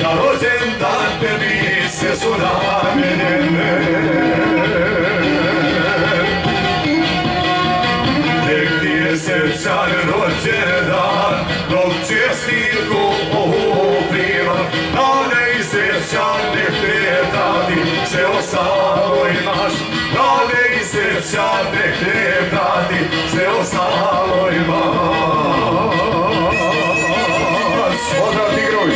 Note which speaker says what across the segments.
Speaker 1: na rođendan tebi sve su namenjene. Nek ti je srčan rođendan, dok čestitku prima, rane i srčan nek preti sve ostalo imaš. Rane i srčan nek preti sve ostalo imaš. Pozdrav ti Gruj!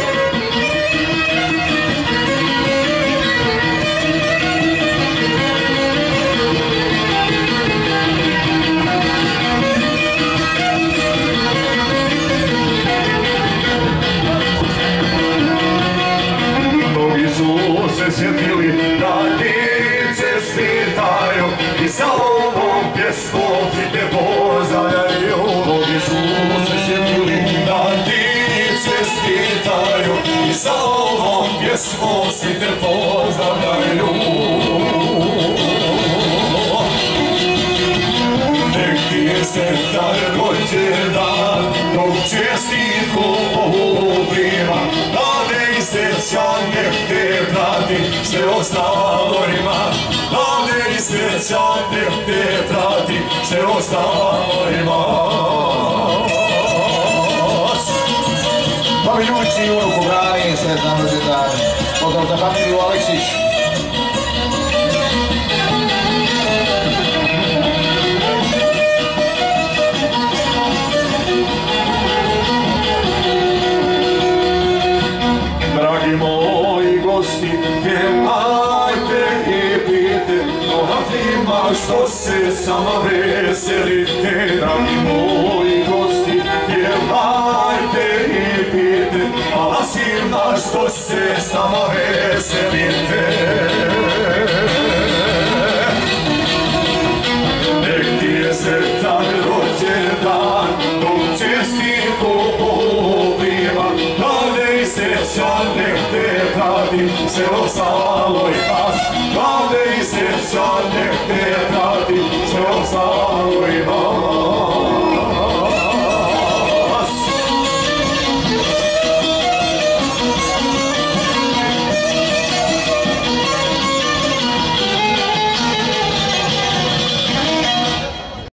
Speaker 1: Mnogi su se sjetili da ti čestitaju i sa ovom pjesmom ti te pozdravljaju. Mnogi su se sjetili da ti čestitaju i sa ovom pjesmom svi te pozdravljaju. Nek ti je sretan rođendan, dok čestitku prima, rane i srećan nek te prati sve ostalo ima. Rane i srećan nek te prati sve ostalo ima.
Speaker 2: Babi Ljubici i unuku Brani, sretan rođendan. Pozdrav za familiju Aleksić.
Speaker 1: Dragi moji gosti, pjevajte i pijte, no hafima što se sama veselite. Dragi moji gosti, pjevajte i pijte, a svima što se sama veselite. Nek ti je sretan rođendan, dok čestitku prima, rane i srećan nek te prati sve ostalo imaš. Rane i srećan nek te prati